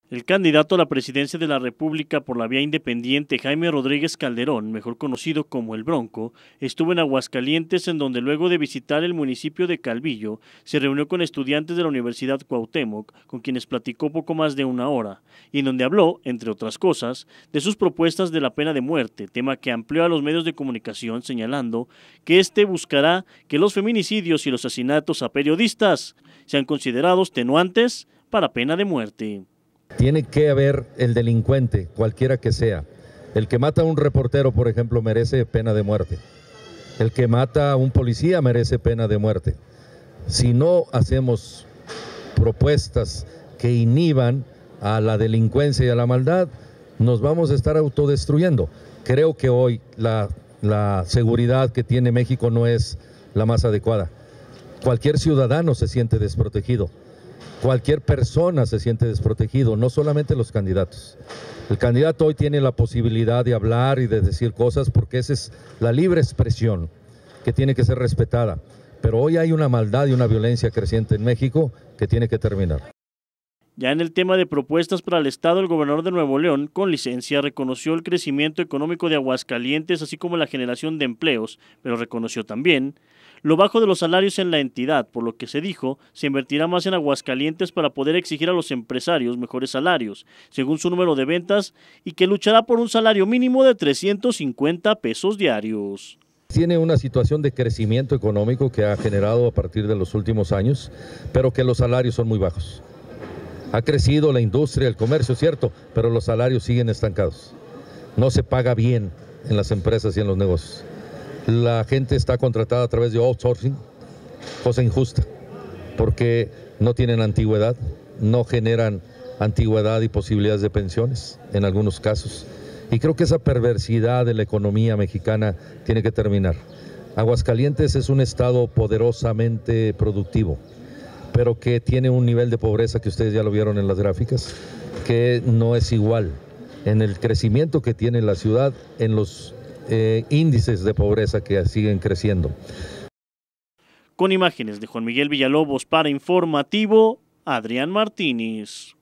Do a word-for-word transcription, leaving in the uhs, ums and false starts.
El candidato a la presidencia de la República por la vía independiente, Jaime Rodríguez Calderón, mejor conocido como El Bronco, estuvo en Aguascalientes, en donde luego de visitar el municipio de Calvillo, se reunió con estudiantes de la Universidad Cuauhtémoc, con quienes platicó poco más de una hora, y en donde habló, entre otras cosas, de sus propuestas de la pena de muerte, tema que amplió a los medios de comunicación, señalando que este buscará que los feminicidios y los asesinatos a periodistas sean considerados tenuantes para pena de muerte. Tiene que haber el delincuente, cualquiera que sea. El que mata a un reportero, por ejemplo, merece pena de muerte. El que mata a un policía merece pena de muerte. Si no hacemos propuestas que inhiban a la delincuencia y a la maldad, nos vamos a estar autodestruyendo. Creo que hoy la, la seguridad que tiene México no es la más adecuada. Cualquier ciudadano se siente desprotegido. Cualquier persona se siente desprotegido, no solamente los candidatos. El candidato hoy tiene la posibilidad de hablar y de decir cosas porque esa es la libre expresión que tiene que ser respetada. Pero hoy hay una maldad y una violencia creciente en México que tiene que terminar. Ya en el tema de propuestas para el Estado, el gobernador de Nuevo León, con licencia, reconoció el crecimiento económico de Aguascalientes, así como la generación de empleos, pero reconoció también lo bajo de los salarios en la entidad, por lo que se dijo, se invertirá más en Aguascalientes para poder exigir a los empresarios mejores salarios, según su número de ventas, y que luchará por un salario mínimo de trescientos cincuenta pesos diarios. Tiene una situación de crecimiento económico que ha generado a partir de los últimos años, pero que los salarios son muy bajos. Ha crecido la industria, el comercio, cierto, pero los salarios siguen estancados. No se paga bien en las empresas y en los negocios. La gente está contratada a través de outsourcing, cosa injusta, porque no tienen antigüedad, no generan antigüedad y posibilidades de pensiones en algunos casos. Y creo que esa perversidad de la economía mexicana tiene que terminar. Aguascalientes es un estado poderosamente productivo, pero que tiene un nivel de pobreza que ustedes ya lo vieron en las gráficas, que no es igual en el crecimiento que tiene la ciudad, en los eh, índices de pobreza que siguen creciendo. Con imágenes de Juan Miguel Villalobos para Informativo, Adrián Martínez.